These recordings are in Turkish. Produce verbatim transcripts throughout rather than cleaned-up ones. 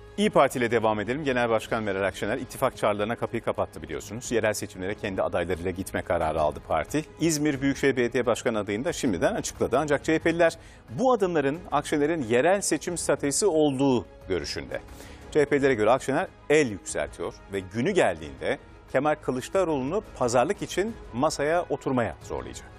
İYİ Parti ile devam edelim. Genel Başkan Meral Akşener ittifak çağrılarına kapıyı kapattı biliyorsunuz. Yerel seçimlere kendi adaylarıyla gitme kararı aldı parti. İzmir Büyükşehir Belediye Başkanı adayını da şimdiden açıkladı. Ancak C H P'liler bu adımların Akşener'in yerel seçim stratejisi olduğu görüşünde. C H P'lilere göre Akşener el yükseltiyor ve günü geldiğinde Kemal Kılıçdaroğlu'nu pazarlık için masaya oturmaya zorlayacak.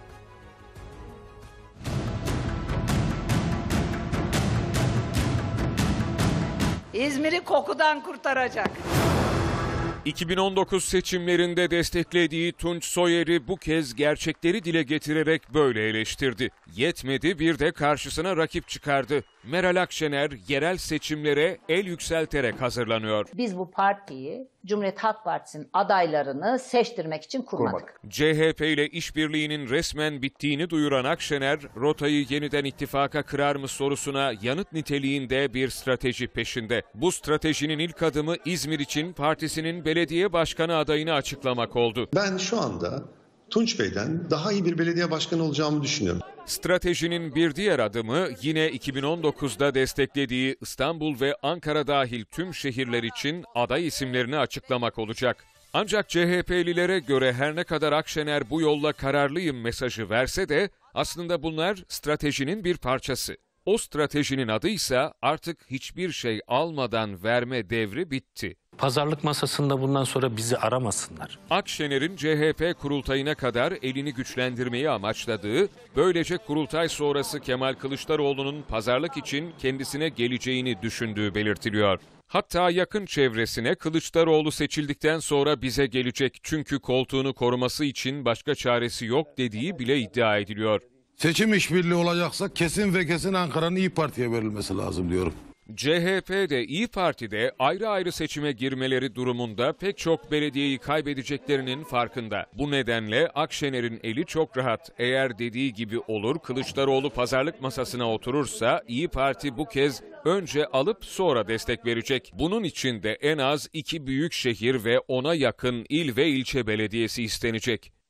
İzmir'i kokudan kurtaracak. iki bin on dokuz seçimlerinde desteklediği Tunç Soyer'i bu kez gerçekleri dile getirerek böyle eleştirdi. Yetmedi, bir de karşısına rakip çıkardı. Meral Akşener yerel seçimlere el yükselterek hazırlanıyor. Biz bu partiyi Cumhuriyet Halk Partisi'nin adaylarını seçtirmek için kurmadık. C H P ile işbirliğinin resmen bittiğini duyuran Akşener, rotayı yeniden ittifaka kırar mı sorusuna yanıt niteliğinde bir strateji peşinde. Bu stratejinin ilk adımı İzmir için partisinin belediye başkanı adayını açıklamak oldu. Ben şu anda Tunç Bey'den daha iyi bir belediye başkanı olacağımı düşünüyorum. Stratejinin bir diğer adımı yine iki bin on dokuzda desteklediği İstanbul ve Ankara dahil tüm şehirler için aday isimlerini açıklamak olacak. Ancak C H P'lilere göre her ne kadar Akşener bu yolla kararlıyım mesajı verse de aslında bunlar stratejinin bir parçası. O stratejinin adıysa artık hiçbir şey almadan verme devri bitti. Pazarlık masasında bundan sonra bizi aramasınlar. Akşener'in C H P kurultayına kadar elini güçlendirmeyi amaçladığı, böylece kurultay sonrası Kemal Kılıçdaroğlu'nun pazarlık için kendisine geleceğini düşündüğü belirtiliyor. Hatta yakın çevresine Kılıçdaroğlu seçildikten sonra bize gelecek çünkü koltuğunu koruması için başka çaresi yok dediği bile iddia ediliyor. Seçim işbirliği olacaksa kesin ve kesin Ankara'nın İYİ Parti'ye verilmesi lazım diyorum. C H P de İYİ Parti'de ayrı ayrı seçime girmeleri durumunda pek çok belediyeyi kaybedeceklerinin farkında. Bu nedenle Akşener'in eli çok rahat. Eğer dediği gibi olur, Kılıçdaroğlu pazarlık masasına oturursa İYİ Parti bu kez önce alıp sonra destek verecek. Bunun için de en az iki büyük şehir ve ona yakın il ve ilçe belediyesi istenecek.